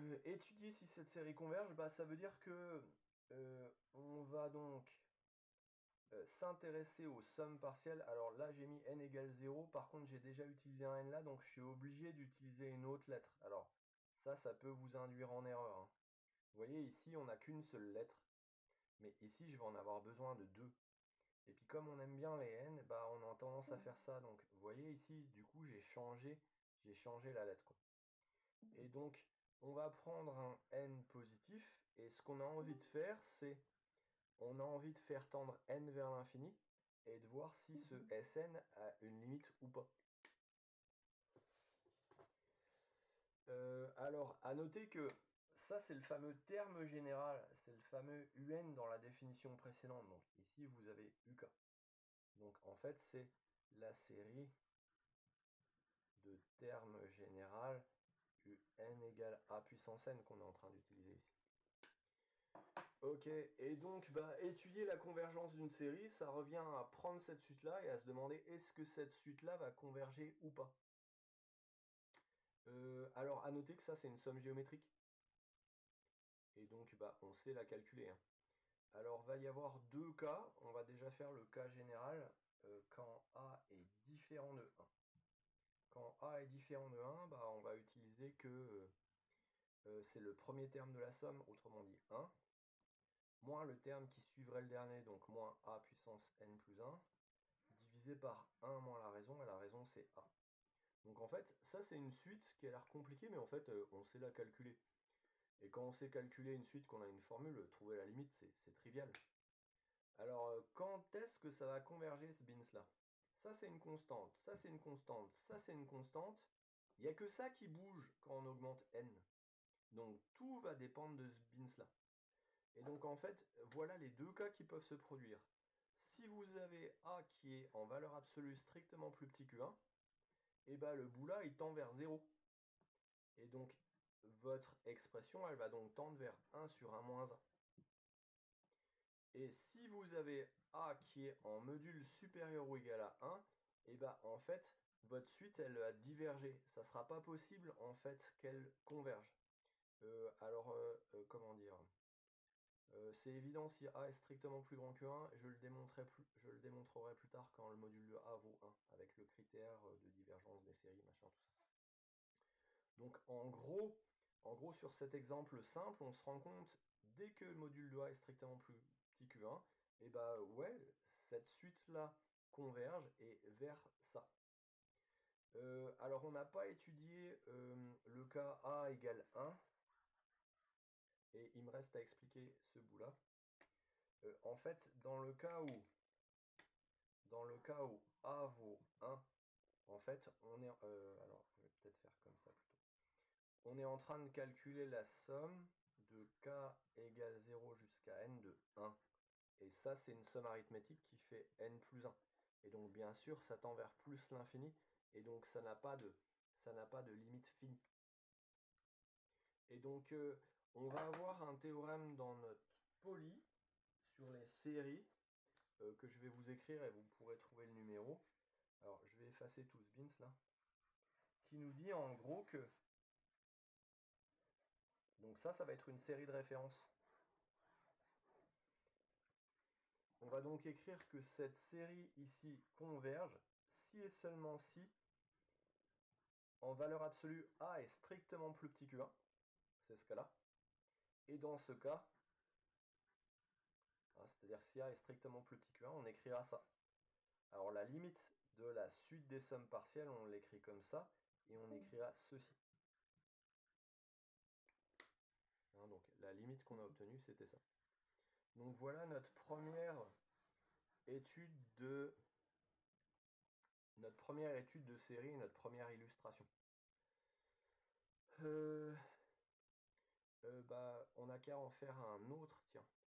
Étudier si cette série converge, bah, ça veut dire que on va donc s'intéresser aux sommes partielles. Alors là, j'ai mis n égale 0. Par contre, j'ai déjà utilisé un n là, donc je suis obligé d'utiliser une autre lettre. Alors, ça peut vous induire en erreur, hein. Vous voyez, ici, on n'a qu'une seule lettre. Mais ici, je vais en avoir besoin de deux. Et puis, comme on aime bien les n, bah, on a tendance à faire ça. Donc, vous voyez, ici, du coup, j'ai changé la lettre, quoi. Et donc, on va prendre un n positif. Et ce qu'on a envie de faire, c'est on a envie de faire tendre n vers l'infini et de voir si ce Sn a une limite ou pas. Alors, à noter que ça, c'est le fameux terme général, c'est le fameux UN dans la définition précédente. Donc ici, vous avez UK. Donc en fait, c'est la série de termes général UN égale A puissance n qu'on est en train d'utiliser ici. Ok, et donc bah, étudier la convergence d'une série, ça revient à prendre cette suite-là et à se demander est-ce que cette suite-là va converger ou pas. Alors à noter que ça c'est une somme géométrique. Et donc bah, on sait la calculer, hein. Alors va y avoir deux cas, on va déjà faire le cas général quand A est différent de 1. Quand A est différent de 1, bah, on va utiliser que c'est le premier terme de la somme, autrement dit 1, moins le terme qui suivrait le dernier, donc moins A puissance n plus 1, divisé par 1 moins la raison, et la raison c'est A. Donc en fait, ça c'est une suite qui a l'air compliquée, mais en fait on sait la calculer. Et quand on sait calculer une suite, qu'on a une formule, trouver la limite, c'est trivial. Alors quand est-ce que ça va converger ce bins là? Ça c'est une constante, ça c'est une constante, ça c'est une constante. Il n'y a que ça qui bouge quand on augmente n. Donc tout va dépendre de ce bins là. Et donc en fait, voilà les deux cas qui peuvent se produire. Si vous avez A qui est en valeur absolue strictement plus petit que 1, et ben le bout là il tend vers 0. Et donc votre expression elle va donc tendre vers 1 sur 1 moins 1. Et si vous avez A qui est en module supérieur ou égal à 1, et ben en fait votre suite elle va diverger. Ça sera pas possible en fait qu'elle converge. Comment dire, c'est évident si A est strictement plus grand que 1, je le démontrerai plus tard quand le module de A vaut 1, avec le critère de divergence des séries, machin, tout ça. Donc en gros sur cet exemple simple, on se rend compte, dès que le module de A est strictement plus petit que 1, et bah ouais, cette suite-là converge et vers ça. Alors on n'a pas étudié le cas A égale 1, et il me reste à expliquer ce bout-là. En fait, dans le cas où A vaut 1, en fait, on est... alors, je vais peut-être faire comme ça plutôt. On est en train de calculer la somme de k égale 0 jusqu'à n de 1. Et ça, c'est une somme arithmétique qui fait n plus 1. Et donc, bien sûr, ça tend vers plus l'infini. Et donc, ça n'a pas de limite finie. Et donc, on va avoir un théorème dans notre poly sur les séries que je vais vous écrire et vous pourrez trouver le numéro. Alors, je vais effacer tout ce bins là. Qui nous dit en gros que... Donc ça va être une série de références. On va donc écrire que cette série ici converge si et seulement si, en valeur absolue, A est strictement plus petit que 1. C'est ce cas-là. Et dans ce cas, c'est-à-dire si A est strictement plus petit que 1, on écrira ça. Alors la limite de la suite des sommes partielles, on l'écrit comme ça, et on écrira ceci. Donc la limite qu'on a obtenue, c'était ça. Donc voilà notre première étude de série, notre première illustration. On n'a qu'à en faire un autre, tiens.